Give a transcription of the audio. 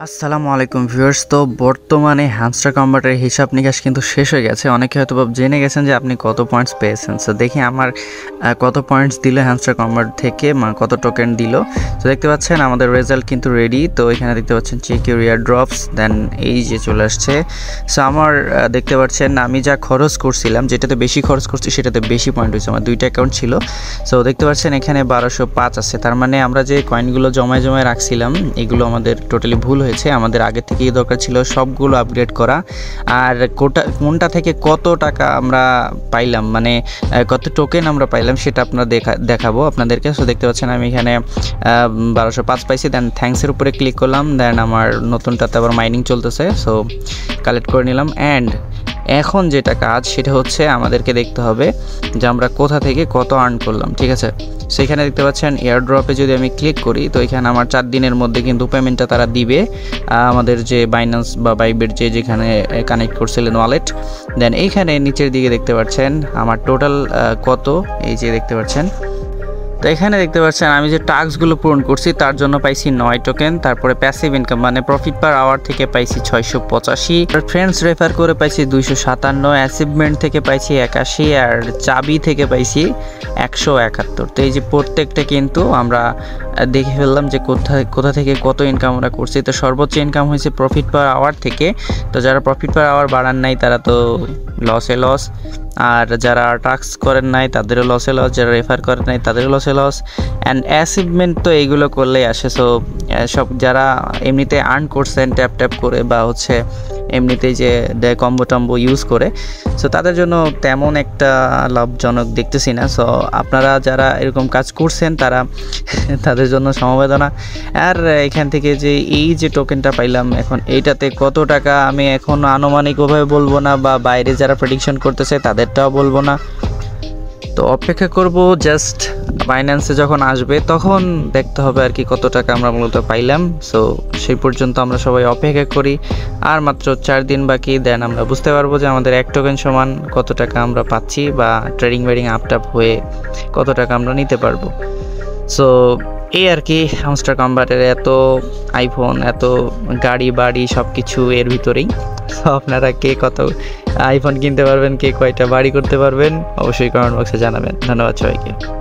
আসসালামু আলাইকুম ভিউয়ার্স। তো বর্তমানে হ্যামস্টার কনভার্টারের হিসাব নিকাশ কিন্তু শেষ হয়ে গেছে। অনেকে হয়তো জেনে গেছেন যে আপনি কত পয়েন্টস পেয়েছেন। সো দেখি আমার কত পয়েন্টস দিল হ্যামস্টার কনভার্ট থেকে, কত টোকেন দিল। তো দেখতে পাচ্ছেন আমাদের রেজাল্ট কিন্তু রেডি। তো এখানে দেখতে পাচ্ছেন check your air drops, then এই যে চলে আসছে। সো আমার দেখতে পাচ্ছেন আমি যা খরচ করছিলাম, যেটাতে বেশি খরচ করছি সেটাতে বেশি পয়েন্ট হয়েছে। আমার দুইটা অ্যাকাউন্ট ছিল। সো দেখতে পাচ্ছেন এখানে 1205 আছে। তার মানে আমরা যে কয়েনগুলো জমায় রাখছিলাম এগুলো আমাদের টোটালি ভুল হয়েছে। আমাদের আগে থেকেই দরকার ছিল সবগুলো আপগ্রেড করা। আর কোনটা থেকে কত টাকা আমরা পাইলাম, মানে কত টোকেন আমরা পাইলাম সেটা আপনারা দেখাবো আপনাদেরকে। সো দেখতে পাচ্ছেন আমি এখানে 1205 পাইছি। দেন থ্যাঙ্কসের উপরে ক্লিক করলাম। দেন আমার নতুনটাতে আবার মাইনিং চলতেছে। সো কালেক্ট করে নিলাম। অ্যান্ড এখন যেটা কাজ সেটা হচ্ছে আমাদেরকে দেখতে হবে যে আমরা কোথা থেকে কত আর্ন করলাম, ঠিক আছে। সেখানে দেখতে পাচ্ছেন এয়ার ড্রপে যদি আমি ক্লিক করি তো এখানে আমার 4 দিনের মধ্যে কিন্তু পেমেন্টটা তারা দিবে। আমাদের যে বাইন্যান্স বা বাইবিট যেখানে কানেক্ট করছিলেন ওয়ালেট। দেন এইখানে নিচের দিকে দেখতে পাচ্ছেন আমার টোটাল কত, এই যে দেখতে পাচ্ছেন। তো এখানে দেখতে পাচ্ছেন আমি যে টাস্কগুলো পূরণ করছি তার জন্য পাইছি 9 টোকেন। তারপরে প্যাসিভ ইনকাম মানে প্রফিট পার আওয়ার থেকে পাইছি 685, ফ্রেন্ডস রেফার করে পাইছি 257, অ্যাচিভমেন্ট থেকে পাইছি 81, আর চাবি থেকে পাইছি 171। তো এই যে প্রত্যেকটা কিন্তু আমরা দেখে ফেললাম যে কোথা থেকে কত ইনকাম আমরা করছি। তো সর্বোচ্চ ইনকাম হয়েছে প্রফিট পার আওয়ার থেকে। তো যারা প্রফিট পার আওয়ার বাড়ান নাই তারা তো লসে লস, আর যারা টাস্ক করেন নাই তাদেরও লসে লস, যারা রেফার করেন নাই তাদেরও লসে লস। অ্যান্ড অ্যাচিভমেন্ট তো এইগুলো করলেই আসে। সো সব যারা এমনিতে আর্ন করছেন ট্যাপ করে বা হচ্ছে এমনিতেই যে কম্বো টম্বো ইউজ করে, সো তাদের জন্য তেমন একটা লাভজনক দেখতেছি না। সো আপনারা যারা এরকম কাজ করছেন তাদের জন্য সমবেদনা। আর এখান থেকে যে এই যে টোকেনটা পাইলাম, এখন এইটাতে কত টাকা আমি এখন আনুমানিকভাবে বলবো না, বা বাইরে যারা প্রেডিকশন করতেছে তাদেরটাও বলবো না। তো অপেক্ষা করব জাস্ট বাইন্যান্সে যখন আসবে তখন দেখতে হবে আর কি কত টাকা আমরা মূলত পাইলাম। সো সেই পর্যন্ত আমরা সবাই অপেক্ষা করি। আর মাত্র 4 দিন বাকি, দেন আমরা বুঝতে পারবো যে আমাদের 1 টোকেন সমান কত টাকা আমরা পাচ্ছি, বা ট্রেডিং আপটাপ হয়ে কত টাকা আমরা নিতে পারবো। সো এই আর কি হ্যামস্টার কনভার্টারে এত আইফোন, এত গাড়ি বাড়ি সব কিছু এর ভিতরেই। সো আপনারা কে কত আইফোন কিনতে পারবেন, কে কয়টা বাড়ি করতে পারবেন অবশ্যই কমেন্ট বক্সে জানাবেন। ধন্যবাদ সবাইকে।